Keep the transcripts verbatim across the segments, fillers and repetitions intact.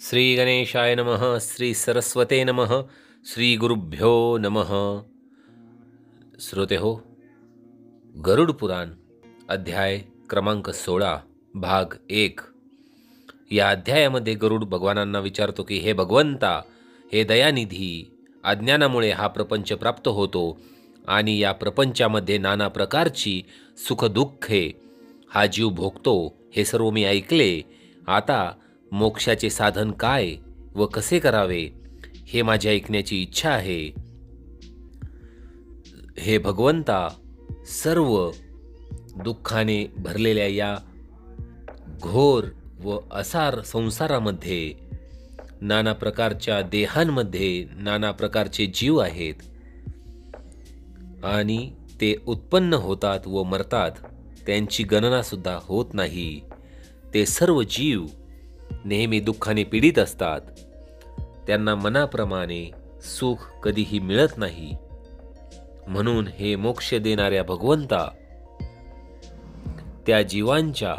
श्री गणेशाय नमः. श्री सरस्वते नमः. श्री गुरुभ्यो नमः. श्रोते हो, गरुड पुराण अध्याय क्रमांक सोळा भाग एक. या अध्यायामध्ये गरुड भगवानांना विचारतो की हे भगवंता, हे दयानिधी, अज्ञानामुळे हा प्रपंच प्राप्त होतो आणि या प्रपंचामध्ये नाना प्रकारची सुखदुःखे हा जीव भोगतो. हे सर्व मी ऐकले. आता मोक्षाचे साधन काय व कसे करावे हे माझी ऐकण्याची इच्छा आहे. हे भगवंता, सर्व दुःखाने भरलेल्या या घोर व असार संसारामध्ये नाना प्रकारच्या देहांमध्ये नाना प्रकारचे जीव आहेत आणि ते उत्पन्न होतात व मरतात. त्यांची गणना सुद्धा होत नाही. ते सर्व जीव नेहमी दुःखाने पीडित असतात. त्यांना मनाप्रमाणे सुख कधीही मिळत नाही. म्हणून हे मोक्ष देणाऱ्या भगवंता, त्या जीवांच्या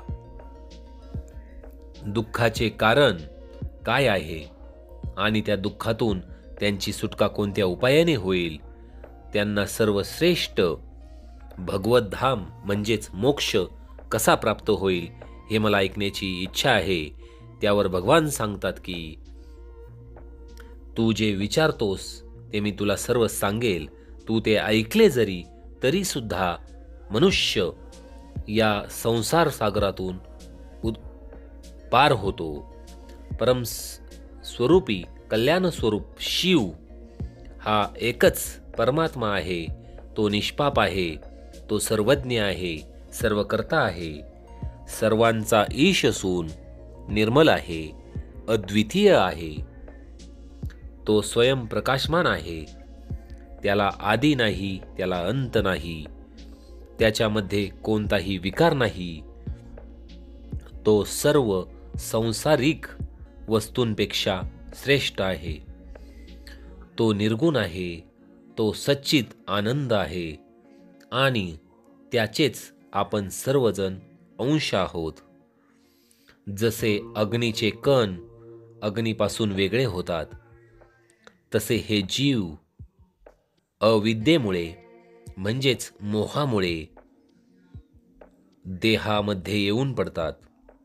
दुःखाचे कारण काय आहे आणि त्या दुःखातून त्यांची सुटका कोणत्या उपायाने होईल, त्यांना सर्वश्रेष्ठ भगवत धाम म्हणजेच मोक्ष कसा प्राप्त होईल हे मला ऐकण्याची इच्छा आहे. त्यावर भगवान सांगतात की तू जे विचारतोस ते मी तुला सर्व सांगेल. तू ते ऐकले जरी तरी सुद्धा मनुष्य या संसार सागरातून पार होतो. परम स्वरूपी कल्याण स्वरूप शिव हा एकच परमात्मा आहे. तो निष्पाप आहे. तो सर्वज्ञ आहे, सर्वकर्ता आहे, सर्वांचा ईश असून निर्मल आहे, अद्वितीय आहे. तो स्वयं प्रकाशमान आहे. त्याला आदी नाही, त्याला अंत नाही, त्याच्यामध्ये कोणताही विकार नाही. तो सर्व सांसारिक वस्तूंपेक्षा श्रेष्ठ आहे. तो निर्गुण आहे. तो सच्चित आनंद आहे आणि त्याचेच आपण सर्वजण अंश आहोत. जसे अग्नीचे कण अग्नीपासून वेगळे होतात, तसे हे जीव अविद्येमुळे म्हणजेच मोहामुळे देहामध्ये येऊन पडतात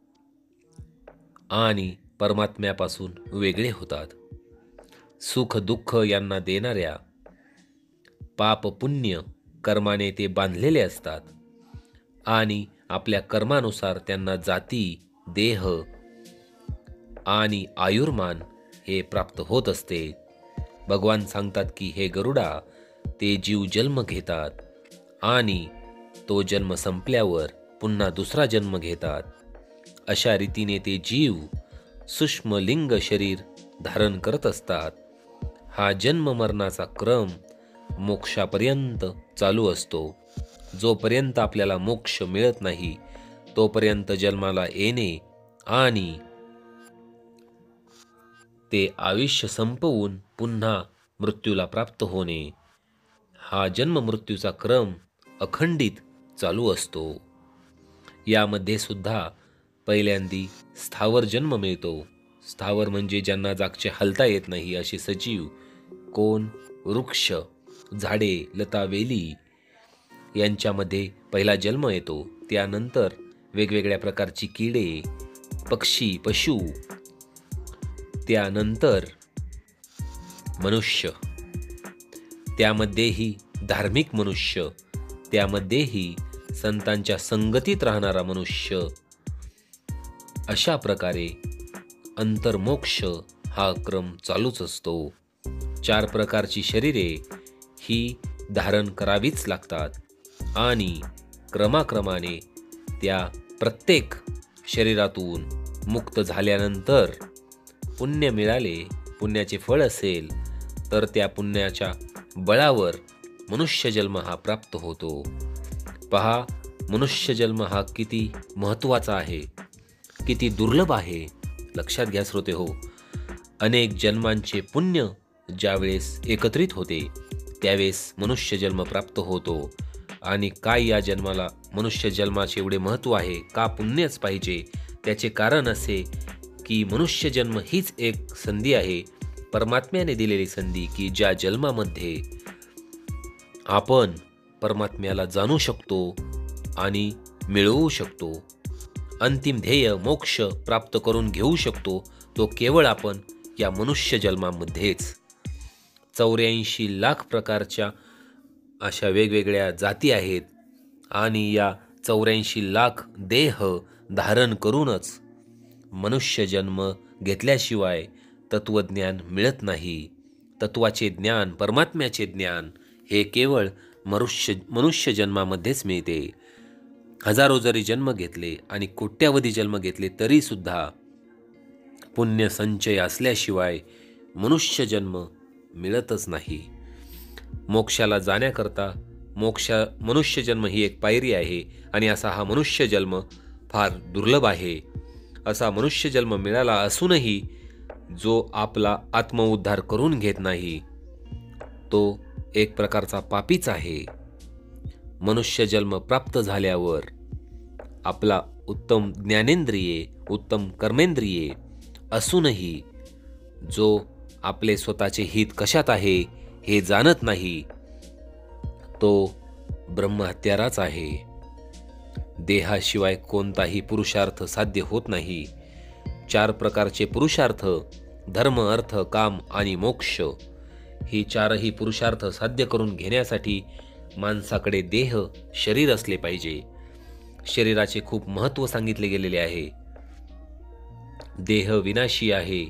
आणि परमात्म्यापासून वेगळे होतात. सुख दुःख यांना देणाऱ्या पाप पुण्य कर्माने ते बांधलेले असतात आणि आपल्या कर्मानुसार त्यांना जाती, देह आणि आयुर्मान हे प्राप्त होत असते. भगवान सांगतात की हे गरुडा, ते जीव जन्म घेतात आणि तो जन्म संपल्यावर पुन्हा दुसरा जन्म घेतात. अशा रीतीने ते जीव सूक्ष्म लिंग शरीर धारण करत असतात. हा जन्म मरणाचा क्रम मोक्षापर्यंत चालू असतो. जोपर्यंत आपल्याला मोक्ष मिळत नाही तोपर्यंत जन्माला येणे आणि ते आयुष्य संपवून पुन्हा मृत्यूला प्राप्त होणे, हा जन्म मृत्यूचा क्रम अखंडित चालू असतो. यामध्ये सुद्धा पहिल्यांदी स्थावर जन्म मिळतो. स्थावर म्हणजे ज्यांना जागचे हलता येत नाही असे सजीव. कोण? वृक्ष, झाडे, लता, वेली यांच्यामध्ये पहिला जन्म येतो. त्यानंतर वेगवेगळ्या प्रकारची किडे, पक्षी, पशु, त्यानंतर मनुष्य, त्यामध्येही धार्मिक मनुष्य, त्यामध्येही संतांच्या संगतीत राहणारा मनुष्य. अशा प्रकारे अंतर्मोक्ष हा क्रम चालूच असतो. चार प्रकारची शरीरे ही धारण करावीच लागतात आणि क्रमाक्रमाने त्या प्रत्येक शरीरातून मुक्त झाल्यानंतर पुण्य मिळाले, पुण्याचे फळ असेल तर त्या पुण्याच्या बळावर मनुष्यजन्म हा प्राप्त होतो. पहा, मनुष्यजन्म हा किती महत्त्वाचा आहे, किती दुर्लभ आहे. लक्षात घ्या श्रोते हो, अनेक जन्मांचे पुण्य ज्यावेळेस एकत्रित होते त्यावेळेस मनुष्यजन्म प्राप्त होतो. आणि काय या जन्माला मनुष्य जन्माचे एवढे महत्त्व आहे, का पुण्यच पाहिजे, त्याचे कारण असे की मनुष्य जन्म हीच एक संधी आहे, परमात्म्याने दिलेली संधी, की ज्या जन्मामध्ये आपण परमात्म्याला जाणू शकतो आणि मिळवू शकतो. अंतिम ध्येय मोक्ष प्राप्त करून घेऊ शकतो तो केवळ आपण या मनुष्य जन्मामध्येच. चौऱ्याऐंशी लाख प्रकारच्या अशा वेगवेगळ्या जाती आहेत आणि या चौऱ्याऐंशी लाख देह धारण करूनच मनुष्य जन्म घेतल्याशिवाय तत्वज्ञान मिळत नाही. तत्वाचे ज्ञान, परमात्म्याचे ज्ञान हे केवळ मनुष्य मनुष्य जन्मामध्येच मिळते. हजारो जरी जन्म घेतले आणि कोट्यावधी जन्म घेतले तरीसुद्धा पुण्य संचय असल्याशिवाय मनुष्य जन्म मिळतच नाही. मोक्षाला जाण्याकरता मोक्षा मनुष्य जन्म ही एक पायरी आहे आणि असा हा मनुष्य जन्म फार दुर्लभ आहे. असा मनुष्य जन्म मिळाला असूनही जो आपला आत्मउद्धार करून घेत नाही तो एक प्रकारचा पापीच आहे. मनुष्य जन्म प्राप्त झाल्यावर आपला उत्तम ज्ञानेंद्रिये, उत्तम कर्मेंद्रिये असूनही जो आपले स्वतःचे हित कशात आहे हे जाणत नाही तो ब्रह्महत्याराच आहे. देहाशिवाय कोणताही पुरुषार्थ साध्य होत नाही. चार प्रकारचे पुरुषार्थ, धर्म, अर्थ, काम आणि मोक्ष, ही चारही पुरुषार्थ साध्य करून घेण्यासाठी माणसाकडे देह, शरीर असले पाहिजे. शरीराचे खूप महत्त्व सांगितले गेलेले आहे. देह विनाशी आहे.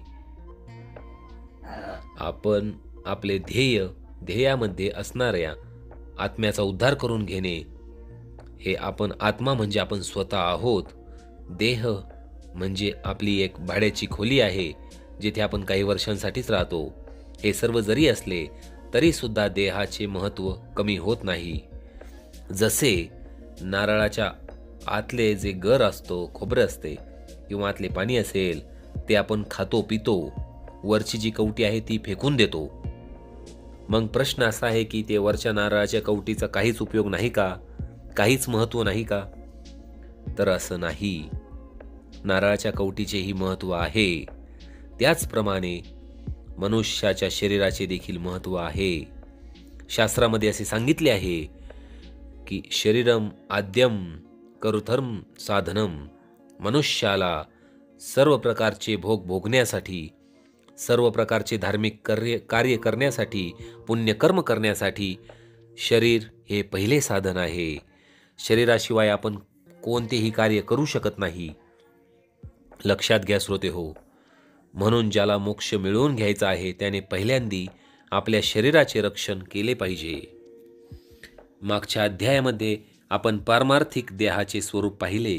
आपण आपले ध्येय, ध्येयामध्ये असणाऱ्या आत्म्याचा उद्धार करून घेणे, हे आपण आत्मा म्हणजे आपण स्वतः आहोत. देह म्हणजे आपली एक भाड्याची खोली आहे जिथे आपण काही वर्षांसाठीच राहतो. हे सर्व जरी असले तरी सुद्धा देहाचे महत्त्व कमी होत नाही. जसे नारळाच्या आतले जे गर असतो, खोबरं असते किंवा आतले पाणी असेल ते आपण खातो पितो, वरची जी कवटी आहे ती फेकून देतो. मग प्रश्न असा आहे की ते वरच्या नारळाच्या कवटीचा काहीच उपयोग नाही का, काहीच महत्त्व नाही का? तर असं नाही. नारळाच्या कवटीचेही महत्त्व आहे. त्याचप्रमाणे मनुष्याच्या शरीराचे देखील महत्त्व आहे. शास्त्रामध्ये असे सांगितले आहे की शरीरम आद्यम करुधर्म साधनम. मनुष्याला सर्व प्रकारचे भोग भोगण्यासाठी, सर्व प्रकारचे धार्मिक कार्य कार्य करण्यासाठी, पुण्यकर्म करण्यासाठी शरीर हे पहिले साधन आहे. शरीराशिवाय आपण कोणतेही कार्य करू शकत नाही. लक्षात घ्या श्रोते हो. म्हणून ज्याला मोक्ष मिळवून घ्यायचा आहे त्याने पहिल्यांदी आपल्या शरीराचे रक्षण केले पाहिजे. मागच्या अध्यायामध्ये आपण पारमार्थिक देहाचे स्वरूप पाहिले.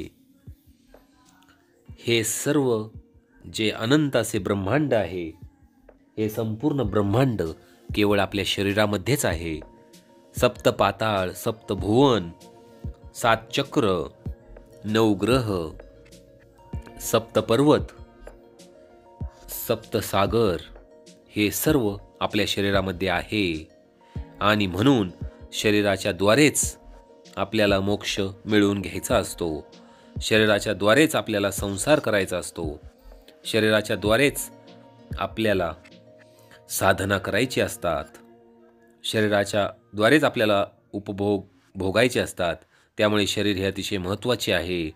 हे सर्व जे अनंत असे ब्रह्मांड आहे, हे संपूर्ण ब्रह्मांड केवळ आपल्या शरीरामध्येच आहे. सप्त पाताळ, सप्त भुवन, सात चक्र, नऊ ग्रह, सप्त पर्वत, सप्त सागर हे सर्व आपल्या शरीरामध्ये आहे. आणि म्हणून शरीराच्या द्वारेच आपल्याला मोक्ष मिळवून घ्यायचा असतो. शरीराच्या द्वारेच आपल्याला संसार करायचा असतो. शरीराच्या द्वारेच आपल्याला साधना करायची असतात. शरीराच्या द्वारेच आपल्याला उपभोग भोगायचे असतात. त्यामुळे शरीर हे अतिशय महत्त्वाचे आहे.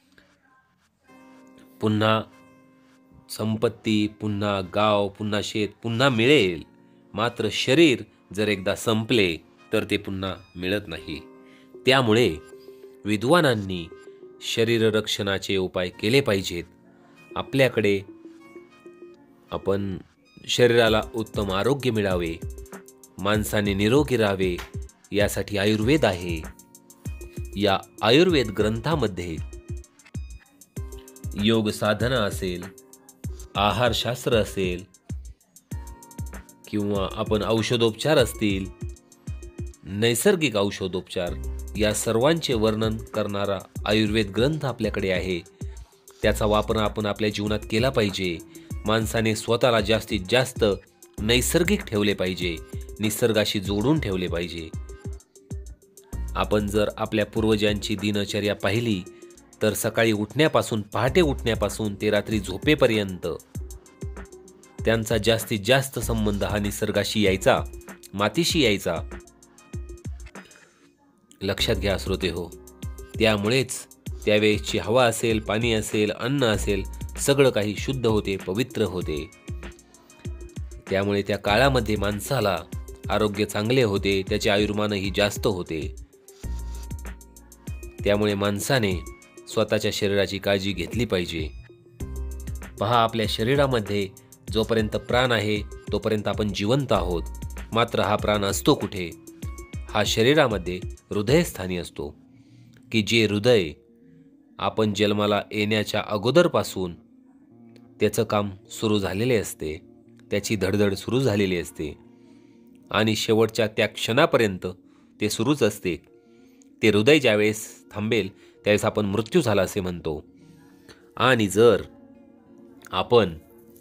पुन्हा संपत्ती, पुन्हा गाव, पुन्हा शेत पुन्हा मिळेल, मात्र शरीर जर एकदा संपले तर ते पुन्हा मिळत नाही. त्यामुळे विद्वानांनी शरीर रक्षणाचे उपाय केले पाहिजेत. आपल्याकडे आपण शरीराला उत्तम आरोग्य मिळावे, माणसाने निरोगी राहावे यासाठी आयुर्वेद आहे. या आयुर्वेद ग्रंथामध्ये योग साधना असेल, आहारशास्त्र असेल किंवा आपण औषधोपचार असतील, नैसर्गिक औषधोपचार या सर्वांचे वर्णन करणारा आयुर्वेद ग्रंथ आपल्याकडे आहे. त्याचा वापर आपण आपल्या जीवनात केला पाहिजे. माणसाने स्वतःला जास्तीत जास्त नैसर्गिक ठेवले पाहिजे, निसर्गाशी जोडून ठेवले पाहिजे. आपण जर आपल्या पूर्वजांची दिनचर्या पाहिली तर सकाळी उठण्यापासून, पहाटे उठण्यापासून ते रात्री झोपेपर्यंत त्यांचा जास्तीत जास्त संबंध हा निसर्गाशी यायचा, मातीशी यायचा. लक्षात घ्या श्रोते हो. त्यामुळेच त्यावेळेची हवा असेल, पाणी असेल, अन्न असेल, सगळं काही शुद्ध होते, पवित्र होते. त्यामुळे त्या काळामध्ये माणसाला आरोग्य चांगले होते, त्याचे आयुर्मानही जास्त होते. त्यामुळे माणसाने स्वतःच्या शरीराची काळजी घेतली पाहिजे. पहा, आपल्या शरीरामध्ये जोपर्यंत प्राण आहे तोपर्यंत आपण जिवंत आहोत. मात्र हा प्राण असतो कुठे? हा शरीरामध्ये हृदयस्थानी असतो, की जे हृदय आपण जन्माला येण्याच्या अगोदरपासून त्याचं काम सुरू झालेले असते, त्याची धडधड सुरू झालेली असते आणि शेवटच्या त्या क्षणापर्यंत ते सुरूच असते. ते हृदय ज्यावेळेस थांबेल त्यावेळेस आपण मृत्यू झाला असे म्हणतो. आणि जर आपण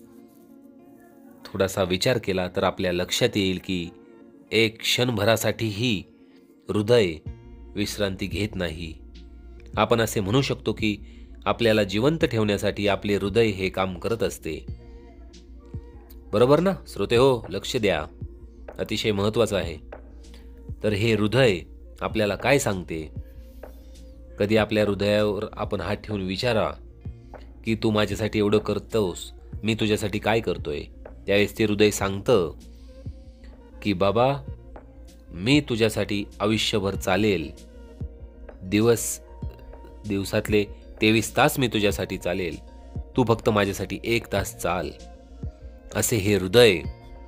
थोडासा विचार केला तर आपल्या लक्षात येईल की एक क्षणभरासाठीही हृदय विश्रांती घेत नाही. आपण असे म्हणू शकतो की आपल्याला जिवंत ठेवण्यासाठी आपले हृदय हे काम करत असते. बरोबर ना श्रोते हो? लक्ष द्या, अतिशय महत्त्वाचं आहे. तर हे हृदय आपल्याला काय सांगते? कधी आपल्या हृदयावर आपण हात ठेवून विचारा की तू माझ्यासाठी एवढं करतोस, मी तुझ्यासाठी काय करतोय? त्यावेळेस ते हृदय सांगतं की बाबा, मी तुझ्यासाठी आयुष्यभर चालेल, दिवस दिवसातले तेवीस तास मी तुझ्यासाठी चालेल, तू फक्त माझ्यासाठी एक तास चाल. असे हे हृदय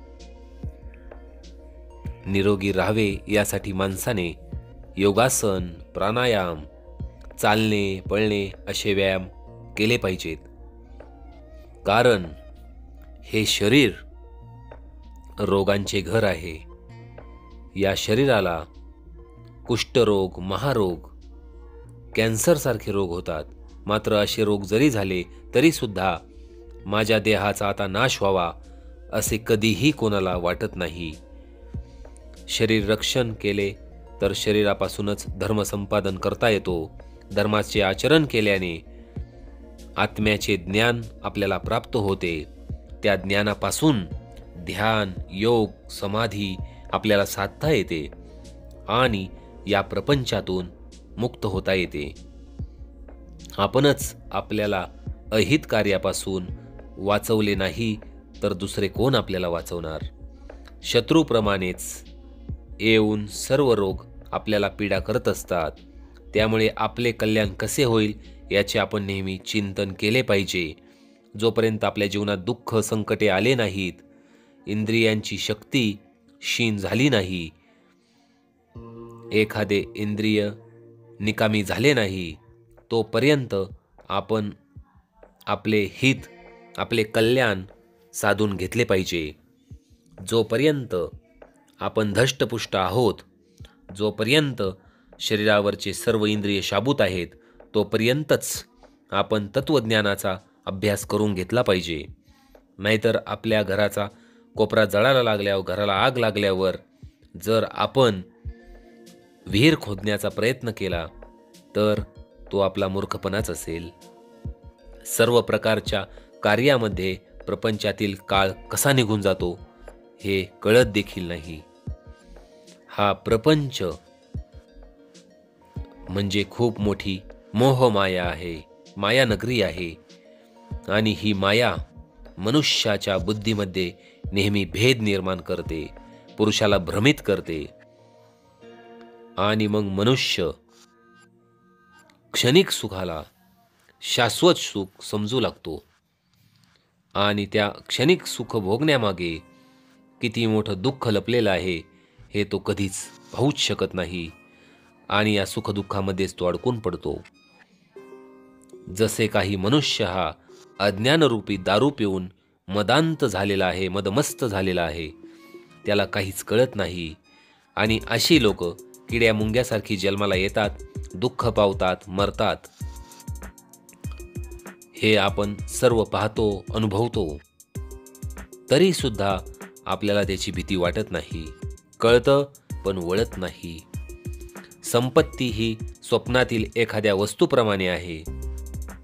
निरोगी राहावे यासाठी माणसाने योगासन, प्राणायाम, चालणे, पळणे असे व्यायाम केले पाहिजेत. कारण हे शरीर रोगांचे घर आहे. या शरीराला कुष्ठरोग, महारोग, कॅन्सरसारखे रोग होतात. मात्र असे रोग जरी झाले तरी सुद्धा माझ्या देहाचा आता नाश व्हावा असे कधीही कोणाला वाटत नाही. शरीर रक्षण केले तर शरीरापासूनच धर्मसंपादन करता येतो. धर्माचे आचरण केल्याने आत्म्याचे ज्ञान आपल्याला प्राप्त होते. त्या ज्ञानापासून ध्यान, योग, समाधी आपल्याला साधता येते आणि या प्रपंचातून मुक्त होता येते. आपणच आपल्याला अहित कार्यापासून वाचवले नाही तर दुसरे कोण आपल्याला वाचवणार? शत्रूप्रमाणेच येऊन सर्व रोग आपल्याला पीडा करत असतात. त्यामुळे आपले कल्याण कसे होईल याचे आपण नेहमी चिंतन केले पाहिजे. जोपर्यंत आपल्या जीवनात दुःख, संकटे आले नाहीत, इंद्रियांची शक्ती क्षीण झाली नाही, एखादे इंद्रिय निकामी झाले नाही, तोपर्यंत आपण आपले हित, आपले कल्याण साधून घेतले पाहिजे. जोपर्यंत आपण धष्टपुष्ट आहोत, जोपर्यंत शरीरावरचे सर्व इंद्रिय शाबूत आहेत, तोपर्यंतच आपण तत्वज्ञानाचा अभ्यास करून घेतला पाहिजे. नाहीतर आपल्या घराचा कोपरा जळायला लागल्यावर, घराला आग लागल्यावर जर आपण विहीर खोदण्याचा प्रयत्न केला तर तो आपला मूर्खपणाच असेल. सर्व प्रकारच्या कार्यामध्ये प्रपंचातील काळ कसा निघून जातो हे कळत देखील नाही. हा प्रपंच म्हणजे खूप मोठी मोहमाया आहे, माया नगरी आहे. आणि ही माया मनुष्याच्या बुद्धीमध्ये नेहमी भेद निर्माण करते, पुरुषाला भ्रमित करते आणि मग मनुष्य क्षणिक सुखाला शाश्वत सुख समजू लागतो आणि त्या क्षणिक सुख भोगण्यामागे किती मोठं दुःख लपलेलं आहे हे तो कधीच पाहूच शकत नाही आणि या सुखदुःखामध्येच तो अडकून पडतो. जसे काही मनुष्य हा अज्ञानरूपी दारू पिऊन मदांत झालेला आहे, मदमस्त झालेला आहे, त्याला काहीच कळत नाही. आणि अशी लोक किड्या मुंग्यासारखी जन्माला येतात, दुःख पावतात, मरतात. हे आपण सर्व पाहतो, अनुभवतो. तरी सुद्धा आपल्याला त्याची भीती वाटत नाही. कळतं पण वळत नाही. संपत्ती ही स्वप्नातील एखाद्या वस्तूप्रमाणे आहे.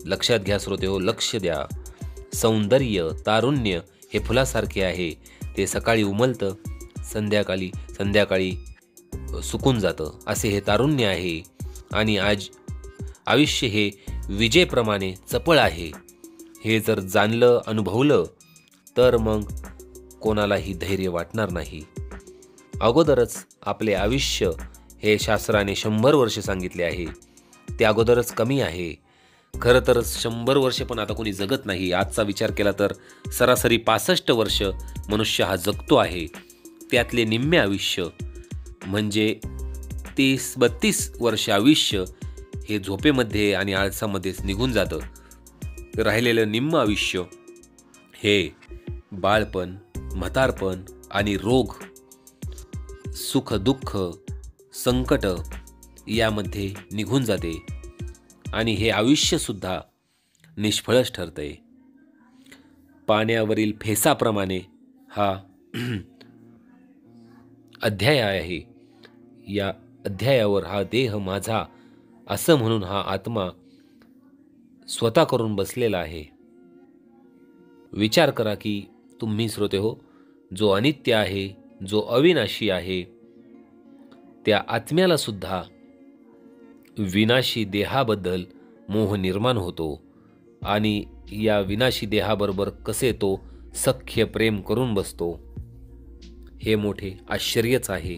लक्षात घ्या श्रोतेहो, लक्ष द्या. सौंदर्य, तारुण्य हे फुलासारखे आहे. ते सकाळी उमलतं, संध्याकाळी संध्याकाळी सुकून जातं. असे हे तारुण्य आहे. आणि आज आयुष्य हे विजेप्रमाणे चपळ आहे. हे जर जाणलं, अनुभवलं, तर मग कोणालाही धैर्य वाटणार नाही. अगोदरच आपले आयुष्य हे शास्त्राने शंभर वर्ष सांगितले आहे. ते अगोदरच कमी आहे. खरं तर शंभर वर्ष पण आता कोणी जगत नाही. आजचा विचार केला तर सरासरी पासष्ट वर्ष मनुष्य हा जगतो आहे. त्यातले निम्मे आयुष्य म्हणजे तीस बत्तीस वर्ष आयुष्य हे झोपेमध्ये आणि आळसामध्येच निघून जातं. राहिलेलं निम्म आयुष्य हे बाळपण, म्हातारपण आणि रोग, सुख दुःख, संकट यामध्ये निघून जाते. आणि हे आयुष्यसुद्धा निष्फळच ठरतंय. पाण्यावरील फेसाप्रमाणे हा अध्याय आहे. या अध्यायावर हा देह माझा असं म्हणून हा आत्मा स्वतः करून बसलेला आहे. विचार करा की तुम्ही श्रोते हो, जो अनित्य आहे, जो अविनाशी आहे, त्या आत्म्याला सुद्धा विनाशी देहाबद्दल मोह निर्माण होतो. आणि या विनाशी देहाबरोबर कसे तो सख्य प्रेम करून बसतो, हे मोठे आश्चर्यच आहे.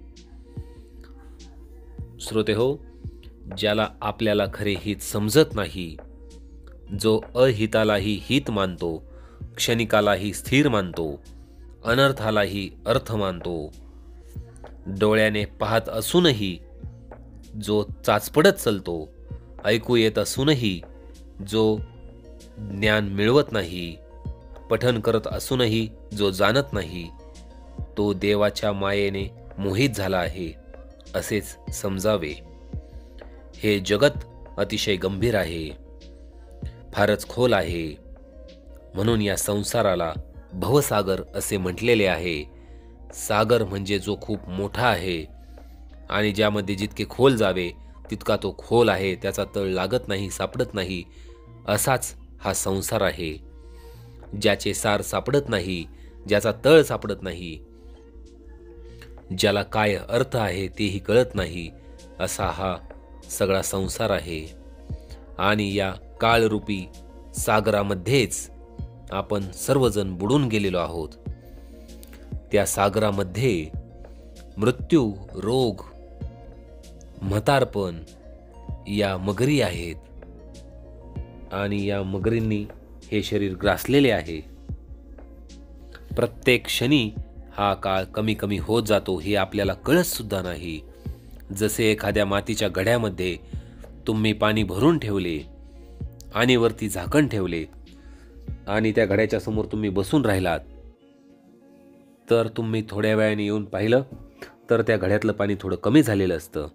श्रोते हो, ज्याला आपल्याला खरे हित समजत नाही, जो अहितालाही हित मानतो, क्षणिकालाही स्थिर मानतो, अनर्थालाही अर्थ मानतो, डोळ्याने पाहत असूनही जो चाचपडत चालतो, ऐकू येत असूनही जो ज्ञान मिळवत नाही, पठन करत असूनही जो जाणत नाही, तो देवाच्या मायेने मोहित झाला आहे असेच समजावे. हे जगत अतिशय गंभीर आहे, फारच खोल आहे. म्हणून या संसाराला भवसागर असे म्हटलेले आहे. सागर म्हणजे जो खूप मोठा आहे आणि ज्यामध्ये जितके खोल जावे तितका तो खोल आहे. त्याचा तळ लागत नाही, सापडत नाही. असाच हा संसार आहे, ज्याचे सार सापडत नाही, ज्याचा तळ सापडत नाही, ज्याला काय अर्थ आहे तेही कळत नाही, असा हा सगळा संसार आहे. आणि या काळरूपी सागरामध्येच आपण सर्वजण बुडून गेलेलो आहोत. त्या सागरामध्ये मृत्यू, रोग, म्हातारपण या मगरी आहेत. आणि या मगरींनी हे शरीर ग्रासलेले आहे. प्रत्येक क्षणी हा काळ कमी कमी होत जातो, हे आपल्याला कळत सुद्धा नाही. जसे एखाद्या मातीच्या घड्यामध्ये तुम्ही पाणी भरून ठेवले आणि वरती झाकण ठेवले आणि त्या घड्याच्या समोर तुम्ही बसून राहिलात, तर तुम्ही थोड्या वेळाने येऊन पाहिलं तर त्या घड्यातलं पाणी थोडं कमी झालेलं असतं.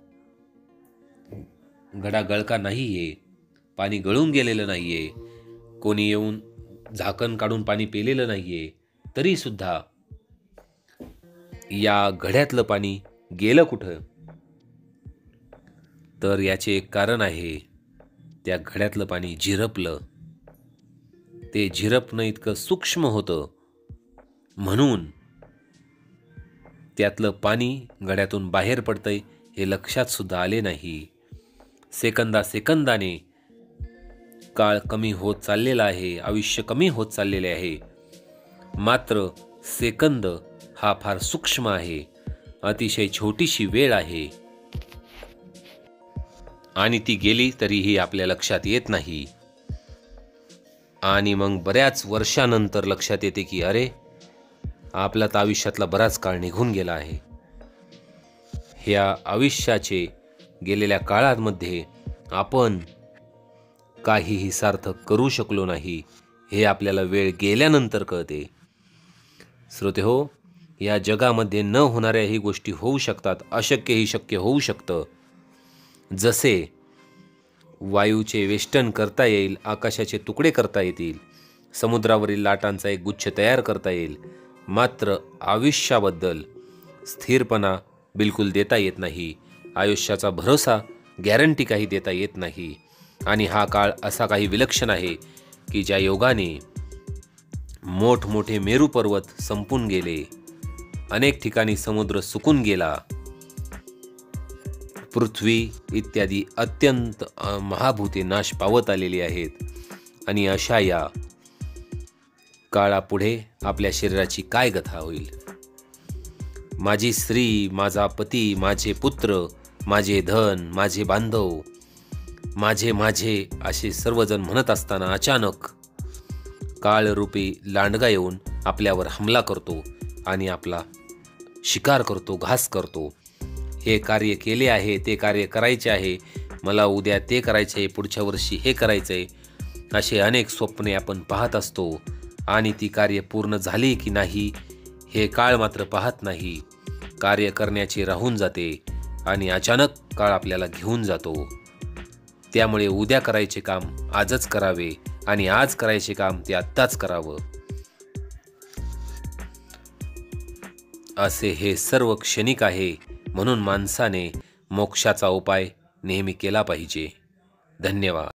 घडा गळका नाहीये, पाणी गळून गेलेलं नाहीये, कोणी येऊन झाकण काढून पाणी पेलेलं नाहीये, तरी सुद्धा या घड्यातलं पाणी गेलं कुठं? तर याचे एक कारण आहे, त्या घड्यातलं पाणी झिरपलं. ते झिरपणं इतकं सूक्ष्म होतं, म्हणून त्यातलं पाणी घड्यातून बाहेर पडतंय हे लक्षात सुद्धा आले नाही. सेकंदा सेकंदाने काळ कमी होत चाललेला आहे, आयुष्य कमी होत चाललेले आहे. मात्र सेकंद हा फार सूक्ष्म आहे, अतिशय छोटीशी वेळ आहे आणि ती गेली तरीही आपल्या लक्षात येत नाही. आणि मग बऱ्याच वर्षानंतर लक्षात येते की अरे, आपला तर आयुष्यातला बराच काळ निघून गेला आहे. ह्या आयुष्याचे गेलेल्या काळामध्ये आपण काहीही सार्थक करू शकलो नाही, हे आपल्याला वेळ गेल्यानंतर कळते. श्रोते हो, या जगामध्ये न होणाऱ्याही गोष्टी होऊ शकतात, अशक्यही शक्य होऊ शकतं. जसे वायूचे वेष्टन करता येईल, आकाशाचे तुकडे करता येतील, समुद्रावरील लाटांचा एक गुच्छ तयार करता येईल, मात्र आयुष्याबद्दल स्थिरपणा बिलकुल देता येत नाही. आयुष्याचा भरोसा, गॅरंटी काही देता येत नाही. आणि हा काळ असा काही विलक्षण आहे की ज्या योगाने मोठमोठे मेरू पर्वत संपून गेले, अनेक ठिकाणी समुद्र सुकून गेला, पृथ्वी इत्यादी अत्यंत अ, महाभूते नाश पावत आलेली आहेत. आणि अशा या काळापुढे आपल्या शरीराची काय गथा होईल? माझी स्त्री, माझा पती, माझे पुत्र, माझे धन, माझे बांधव, माझे माझे असे सर्वजण म्हणत असताना अचानक काळरूपी लांडगा येऊन आपल्यावर हमला करतो आणि आपला शिकार करतो, घास करतो. हे कार्य केले आहे, ते कार्य करायचे आहे, मला उद्या ते करायचे आहे, पुढच्या वर्षी हे करायचं आहे, असे अनेक स्वप्ने आपण पाहत असतो. आणि ती कार्य पूर्ण झाली की नाही हे काळ मात्र पाहत नाही. कार्य करण्याची राहून जाते आणि अचानक काळ आपल्याला घेऊन जातो. त्यामुळे उद्या करायचे काम आजच करावे आणि आज करायचे काम ते आत्ताच करावं. असे हे सर्व क्षणिक आहे, म्हणून माणसाने मोक्षाचा उपाय नेहमी केला पाहिजे. धन्यवाद.